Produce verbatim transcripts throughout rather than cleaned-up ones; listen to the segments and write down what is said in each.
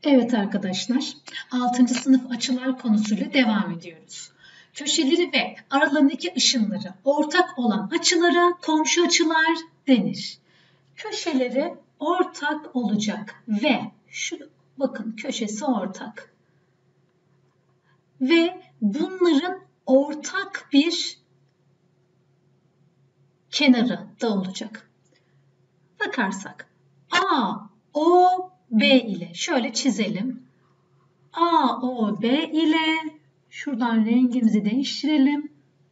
Evet arkadaşlar, altıncı sınıf açılar konusuyla devam ediyoruz. Köşeleri ve aralarındaki ışınları ortak olan açılara komşu açılar denir. Köşeleri ortak olacak ve şu bakın köşesi ortak. Ve bunların ortak bir kenarı da olacak. Bakarsak A, O, B ile şöyle çizelim. A, O, B ile şuradan rengimizi değiştirelim.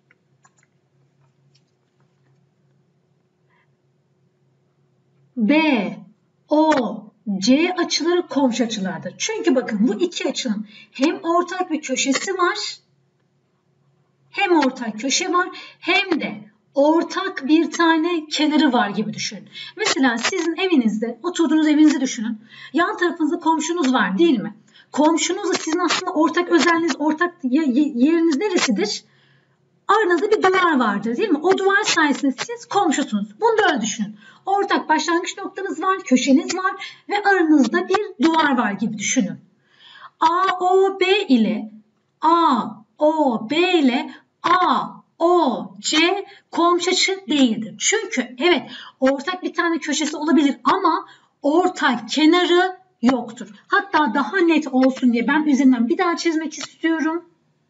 B, O, C açıları komşu açılardır. Çünkü bakın bu iki açının hem ortak bir köşesi var, hem ortak köşe var, hem de ortak bir tane kenarı var gibi düşünün. Mesela sizin evinizde, oturduğunuz evinizi düşünün. Yan tarafınızda komşunuz var değil mi? Komşunuzla sizin aslında ortak özelliğiniz, ortak yeriniz neresidir? Aranızda bir duvar vardır değil mi? O duvar sayesinde siz komşusunuz. Bunu da öyle düşünün. Ortak başlangıç noktanız var, köşeniz var ve aranızda bir duvar var gibi düşünün. A, O, B ile A, O, B ile A, O, C komşu açı değildir. Çünkü evet ortak bir tane köşesi olabilir ama ortak kenarı yoktur. Hatta daha net olsun diye ben üzerinden bir daha çizmek istiyorum.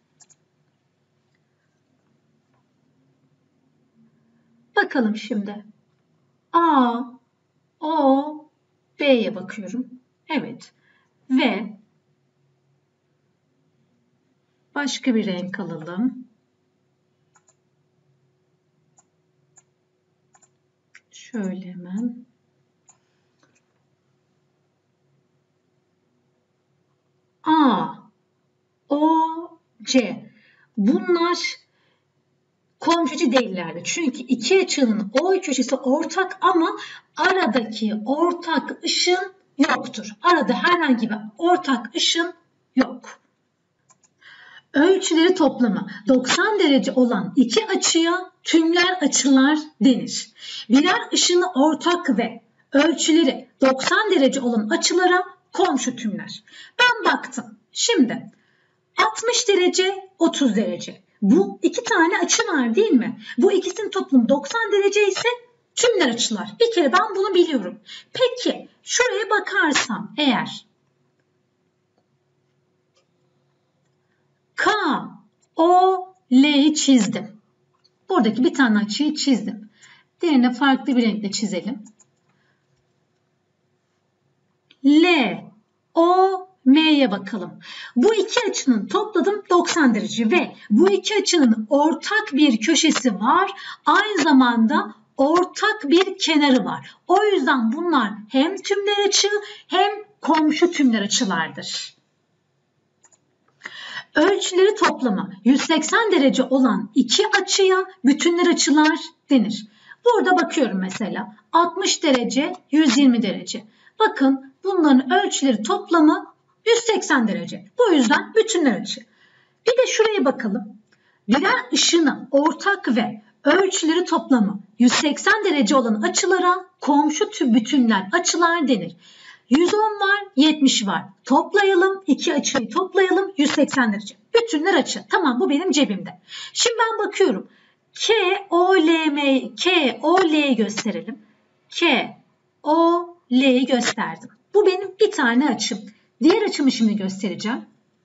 Bakalım şimdi. A, O, B'ye bakıyorum. Evet. Ve başka bir renk alalım. Şöyle hemen. A, O, C. Bunlar komşu değillerdi. Çünkü iki açının O köşesi ortak ama aradaki ortak ışın yoktur. Arada herhangi bir ortak ışın yok. Ölçüleri toplamı doksan derece olan iki açıya tümler açılar denir. Birer ışını ortak ve ölçüleri doksan derece olan açılara komşu tümler. Ben baktım. Şimdi altmış derece, otuz derece. Bu iki tane açı var değil mi? Bu ikisinin toplamı doksan derece ise tümler açılar. Bir kere ben bunu biliyorum. Peki şuraya bakarsam eğer K, O, L'yi çizdim. Buradaki bir tane açıyı çizdim. Diğerine farklı bir renkle çizelim. L, O, M'ye bakalım. Bu iki açının topladım doksan derece ve bu iki açının ortak bir köşesi var. Aynı zamanda ortak bir kenarı var. O yüzden bunlar hem tümler açı hem komşu tümler açılardır. Ölçüleri toplamı yüz seksen derece olan iki açıya bütünler açılar denir. Burada bakıyorum mesela altmış derece, yüz yirmi derece. Bakın bunların ölçüleri toplamı yüz seksen derece. Bu yüzden bütünler açı. Bir de şuraya bakalım. Birer ışını ortak ve ölçüleri toplamı yüz seksen derece olan açılara komşu bütünler açılar denir. yüz on var, yetmiş var. Toplayalım, iki açıyı toplayalım, yüz seksen derece. Bütünler açı. Tamam, bu benim cebimde. Şimdi ben bakıyorum. K, O, L, M, K, O, L'yi gösterelim. K, O, L'yi gösterdim. Bu benim bir tane açım. Diğer açımı şimdi göstereceğim.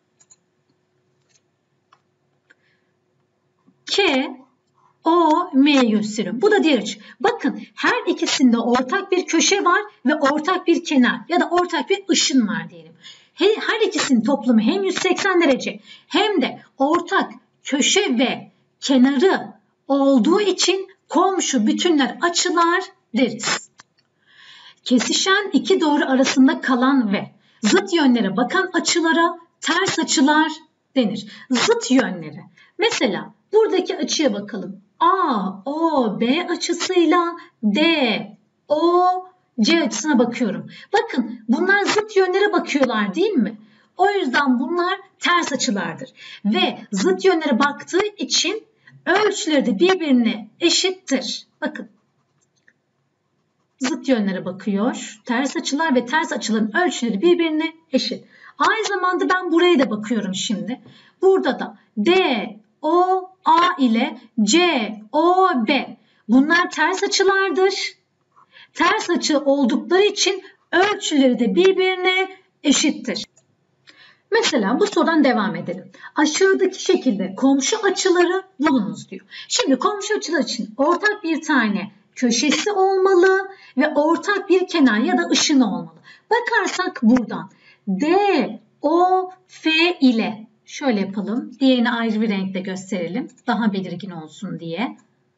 K, O, M'yi gösteriyorum. Bu da diğer açı. Bakın her ikisinde ortak bir köşe var ve ortak bir kenar ya da ortak bir ışın var diyelim. Her ikisinin toplamı hem yüz seksen derece hem de ortak köşe ve kenarı olduğu için komşu bütünler açılar deriz. Kesişen iki doğru arasında kalan ve zıt yönlere bakan açılara ters açılar denir. Zıt yönleri. Mesela buradaki açıya bakalım. A, O, B açısıyla D, O, C açısına bakıyorum. Bakın bunlar zıt yönlere bakıyorlar değil mi? O yüzden bunlar ters açılardır. Ve zıt yönlere baktığı için ölçüleri de birbirine eşittir. Bakın. zıt yönlere bakıyor. Ters açılar ve ters açıların ölçüleri birbirine eşit. Aynı zamanda ben buraya da bakıyorum şimdi. Burada da D, O, A ile C, O, B. Bunlar ters açılardır. Ters açı oldukları için ölçüleri de birbirine eşittir. Mesela bu sorudan devam edelim. Aşağıdaki şekilde komşu açıları bulunuz diyor. Şimdi komşu açılar için ortak bir tane köşesi olmalı ve ortak bir kenar ya da ışını olmalı. Bakarsak buradan D, O, F ile şöyle yapalım. Diğerini ayrı bir renkle gösterelim. Daha belirgin olsun diye.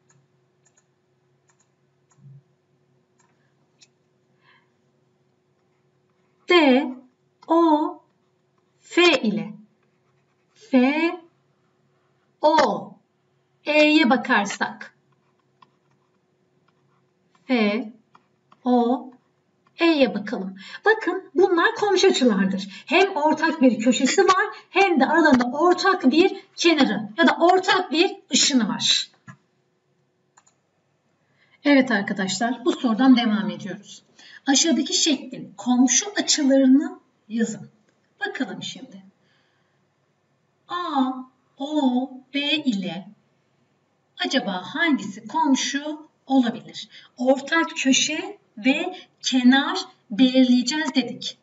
D, O, F ile F, O, E'ye bakarsak F, O, E'ye bakalım. Bakın bunlar komşu açılardır. Hem ortak bir köşesi var hem de aralarında ortak bir kenarı ya da ortak bir ışını var. Evet arkadaşlar, bu sorudan devam ediyoruz. Aşağıdaki şeklin komşu açılarını yazın. Bakalım şimdi. A, O, B ile acaba hangisi komşu olabilir? Ortak köşe ve kenar belirleyeceğiz dedik.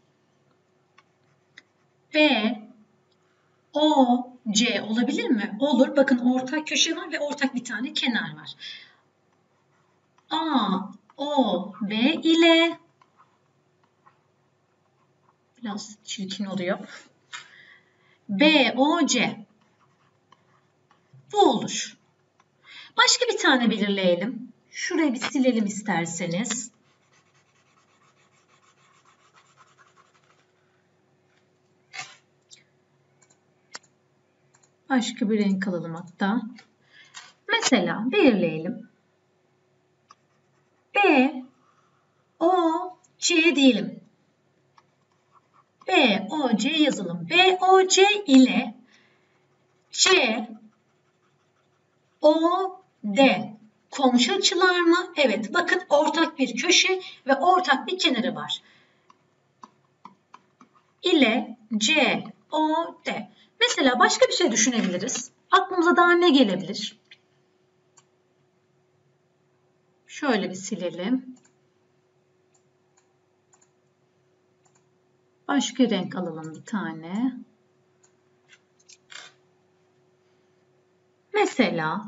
B, O, C olabilir mi? Olur. Bakın ortak köşe var ve ortak bir tane kenar var. A, O, B ile biraz çirkin oluyor. B, O, C. Bu olur. Başka bir tane belirleyelim. Şurayı bir silelim isterseniz. Başka bir renk alalım hatta. Mesela belirleyelim. B, O, C diyelim. B, O, C yazalım. B, O, C ile C, O, D komşu açılar mı? Evet. Bakın ortak bir köşe ve ortak bir kenarı var. İle C, O, D. Mesela başka bir şey düşünebiliriz. Aklımıza daha ne gelebilir? Şöyle bir silelim. Başka renk alalım bir tane. Mesela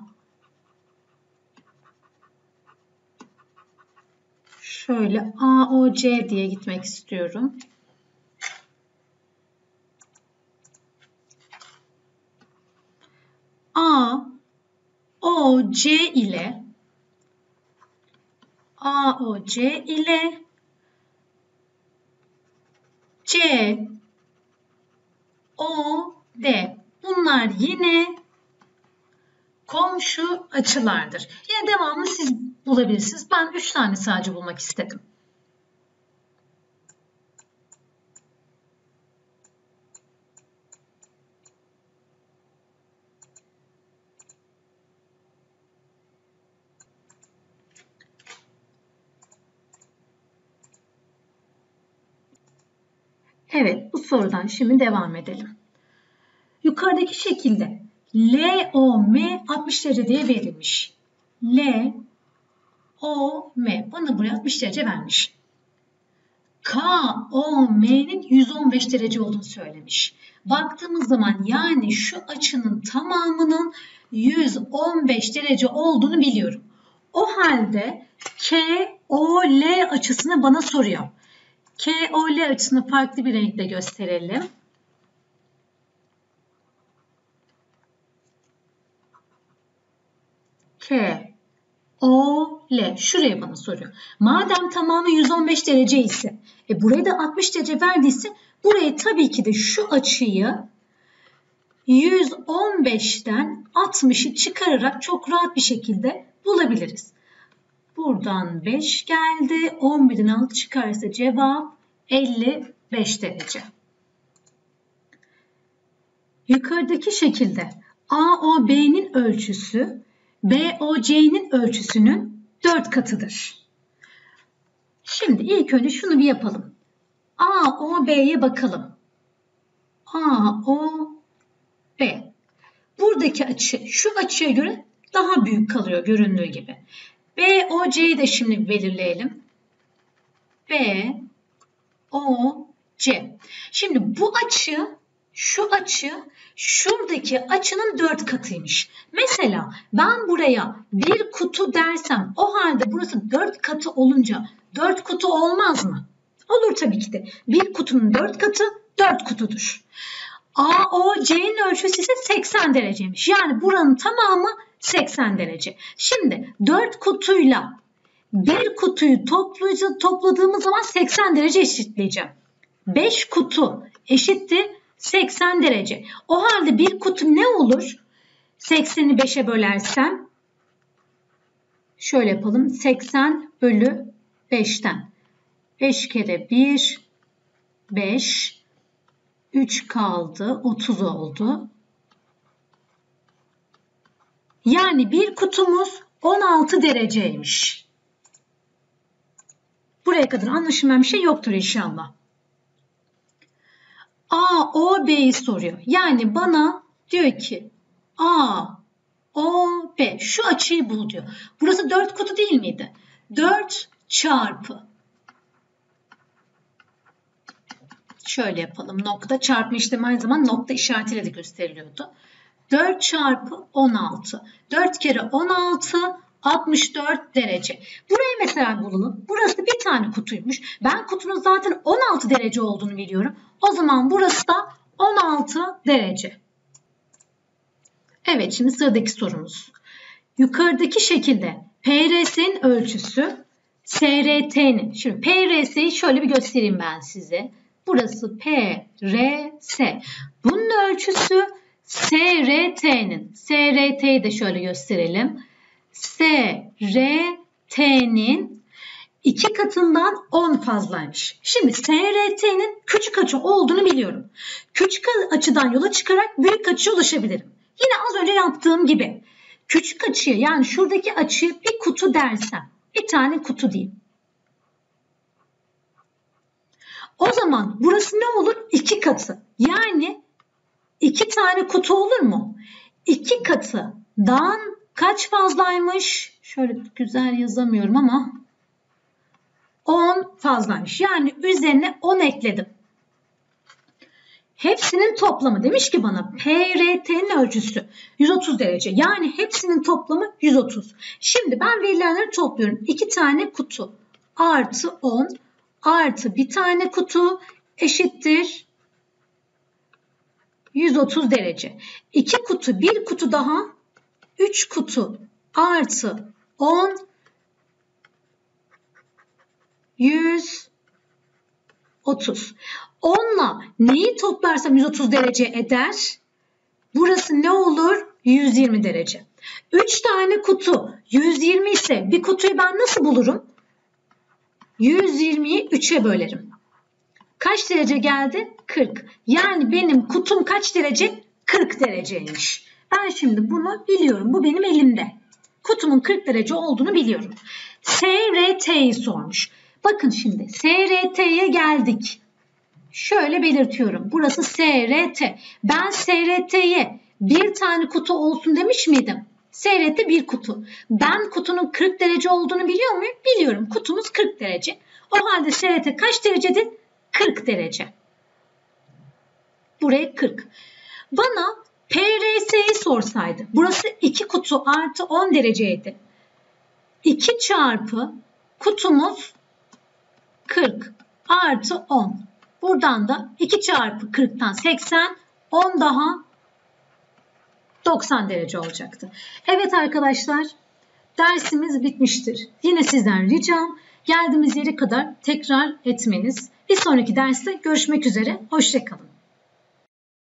şöyle A, O, C diye gitmek istiyorum. A, O, C ile A, O, C ile C, O, D. Bunlar yine komşu açılardır. Yine devamını siz bulabilirsiniz. Ben üç tane sadece bulmak istedim. Evet, bu sorudan şimdi devam edelim. Yukarıdaki şekilde L O M altmış derece diye verilmiş. L O M bana buraya altmış derece vermiş. K O M'nin yüz on beş derece olduğunu söylemiş. Baktığımız zaman yani şu açının tamamının yüz on beş derece olduğunu biliyorum. O halde K O L açısını bana soruyor. K O L açısını farklı bir renkle gösterelim. K O L şuraya bana soruyor. Madem tamamı yüz on beş derece ise e buraya da altmış derece verdiyse buraya tabii ki de şu açıyı yüz on beşten altmışı çıkararak çok rahat bir şekilde bulabiliriz. Buradan beş geldi. on birden altı çıkarsa cevap elli beş derece. Yukarıdaki şekilde A O B'nin ölçüsü B O C'nin ölçüsünün dört katıdır. Şimdi ilk önce şunu bir yapalım. A, O, B'ye bakalım. A, O, B. Buradaki açı şu açıya göre daha büyük kalıyor göründüğü gibi. B, O, C'yi de şimdi belirleyelim. B, O, C. Şimdi bu açı, şu açı, şuradaki açının dört katıymış. Mesela ben buraya bir kutu dersem, o halde burası dört katı olunca dört kutu olmaz mı? Olur tabii ki de. Bir kutunun dört katı dört kutudur. A, O, C'nin ölçüsü ise seksen dereceymiş. Yani buranın tamamı seksen derece. Şimdi dört kutuyla bir kutuyu topladığımız zaman seksen derece eşitleyeceğim. beş kutu eşittir seksen derece. O halde bir kutu ne olur? sekseni beşe bölersem şöyle yapalım. seksen bölü beşten. beş kere bir, beş. üç kaldı. otuz oldu. Yani bir kutumuz on altı dereceymiş. Buraya kadar anlaşılmayan bir şey yoktur inşallah. A, O, B'yi soruyor. Yani bana diyor ki A, O, B. Şu açıyı bul diyor. Burası dört kutu değil miydi? dört çarpı. Şöyle yapalım. Nokta çarpma işlemi aynı zamanda nokta işaretiyle de gösteriliyordu. dört çarpı on altı. dört kere on altı, altmış dört derece. Burayı mesela bulalım. Burası bir tane kutuymuş. Ben kutunun zaten on altı derece olduğunu biliyorum. O zaman burası da on altı derece. Evet, şimdi sıradaki sorumuz. Yukarıdaki şekilde P R S'nin ölçüsü S R T'nin. Şimdi P R S'yi şöyle bir göstereyim ben size. Burası P R S. Bunun ölçüsü S R T'nin. S R T'yi de şöyle gösterelim. S R T'nin iki katından on fazlaymış. Şimdi S R T'nin küçük açı olduğunu biliyorum. Küçük açıdan yola çıkarak büyük açıya ulaşabilirim. Yine az önce yaptığım gibi. Küçük açıya, yani şuradaki açıyı bir kutu dersem, bir tane kutu diyeyim. O zaman burası ne olur? İki katı. Yani iki tane kutu olur mu? İki katıdan kaç fazlaymış? Şöyle güzel yazamıyorum ama on fazlaymış. Yani üzerine on ekledim. Hepsinin toplamı demiş ki bana P R T'nin ölçüsü yüz otuz derece. Yani hepsinin toplamı yüz otuz. Şimdi ben verilenleri topluyorum. iki tane kutu artı on artı bir tane kutu eşittir yüz otuz derece. iki kutu, bir kutu daha, üç kutu artı on, yüz otuz. onla neyi toplarsam yüz otuz derece eder? Burası ne olur? yüz yirmi derece. üç tane kutu yüz yirmi ise bir kutuyu ben nasıl bulurum? yüz yirmiyi üçe bölerim. Kaç derece geldi? kırk. Yani benim kutum kaç derece? kırk dereceymiş. Ben şimdi bunu biliyorum. Bu benim elimde. Kutumun kırk derece olduğunu biliyorum. S R T'yi sormuş. Bakın şimdi S R T'ye geldik. Şöyle belirtiyorum. Burası S R T. Ben S R T'ye bir tane kutu olsun demiş miydim? S R T bir kutu. Ben kutunun kırk derece olduğunu biliyor muyum? Biliyorum. Kutumuz kırk derece. O halde S R T kaç derecedir? kırk derece. Buraya kırk. Bana P R S'yi sorsaydı. Burası iki kutu artı on dereceydi. iki çarpı kutumuz kırk artı on. Buradan da iki çarpı kırktan seksen, on daha doksan derece olacaktı. Evet arkadaşlar, dersimiz bitmiştir. Yine sizden ricam geldiğimiz yere kadar tekrar etmeniz. Bir sonraki derste görüşmek üzere. Hoşça kalın.